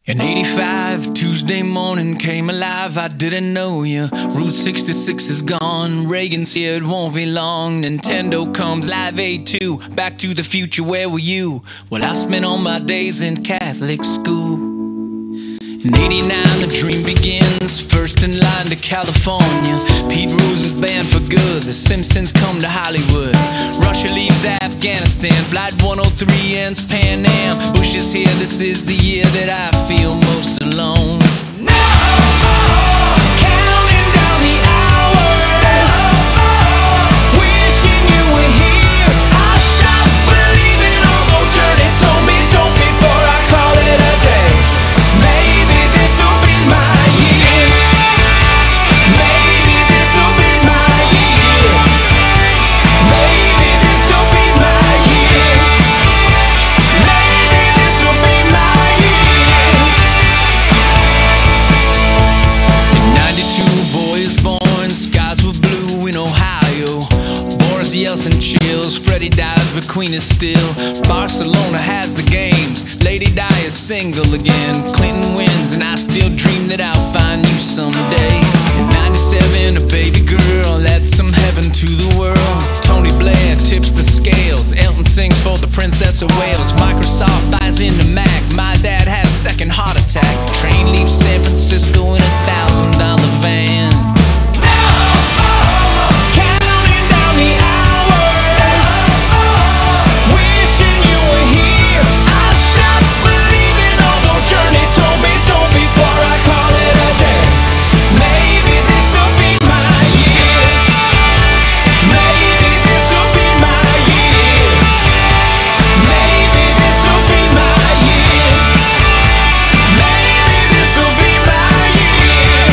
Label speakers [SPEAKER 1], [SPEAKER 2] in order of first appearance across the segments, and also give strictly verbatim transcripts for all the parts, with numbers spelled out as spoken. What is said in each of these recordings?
[SPEAKER 1] In eighty-five, Tuesday morning came alive, I didn't know ya. Route sixty-six is gone, Reagan's here, it won't be long. Nintendo comes, Live Aid two, Back to the Future, where were you? Well, I spent all my days in Catholic school. In eighty-nine, the dream begins, first in line to California. Pete Rose is banned for good, The Simpsons come to Hollywood. Russia leaves Afghanistan, Flight one oh three ends Pan Am. Bush is here, this is the year that I feel most alone. No! Counting down the hours, wishing you were here. I stopped believing, although Journey told me don't before I call it a day. Maybe this'll be my year. Maybe this'll be my year. Maybe this'll be my year. Maybe this'll be my year. In ninety-two, boy is born, skies were blue in Ohio. Boris Yeltsin chills, Freddie dies, but Queen is still. Barcelona has the games, Lady Di is single again. Clinton wins, and I still dream that I'll find you someday. In ninety-seven, a baby girl adds some heaven to the world. Tony Blair tips the scales, Elton sings for the Princess of Wales. Microsoft buys into Mac, my dad has a second heart attack. Train leaves San Francisco in a thousand dollar van. Counting down the hours, wishing you were here. I stopped believing, although Journey told me don't before I call it a day. Maybe this'll be my year. Maybe this'll be my year. Maybe this'll be my year. Maybe this'll be my year.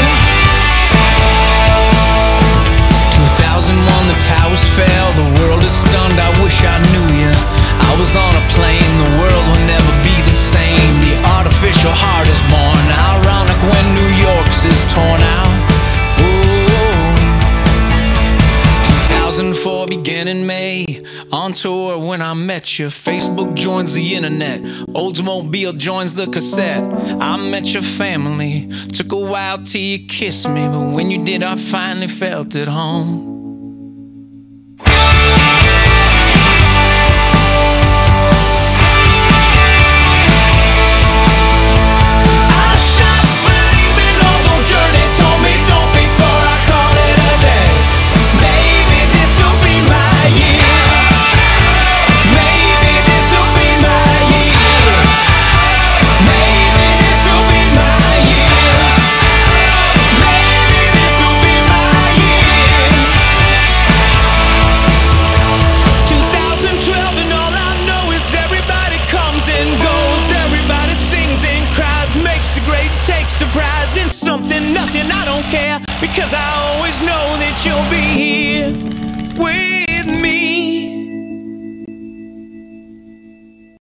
[SPEAKER 1] two thousand one, the towers fell, the world is stunned, I wish I knew ya. I was on a plane, the world will never be the same. The artificial heart is born, ironic when New York's is torn out. Ooh. two thousand four began in May, on tour when I met you. Facebook joins the internet, Oldsmobile joins the cassette. I met your family, took a while till you kissed me, but when you did I finally felt at home. I stopped believing, although Journey told me don't before I call it a day. Maybe this'll be my year. Maybe this'll be my year. Maybe this'll be my year. Maybe this'll be my year. two thousand twelve and all I know is everybody comes and goes. Everybody sings and cries, makes a great, takes the prize. In something, nothing, I don't care, because I always know that you'll be here. We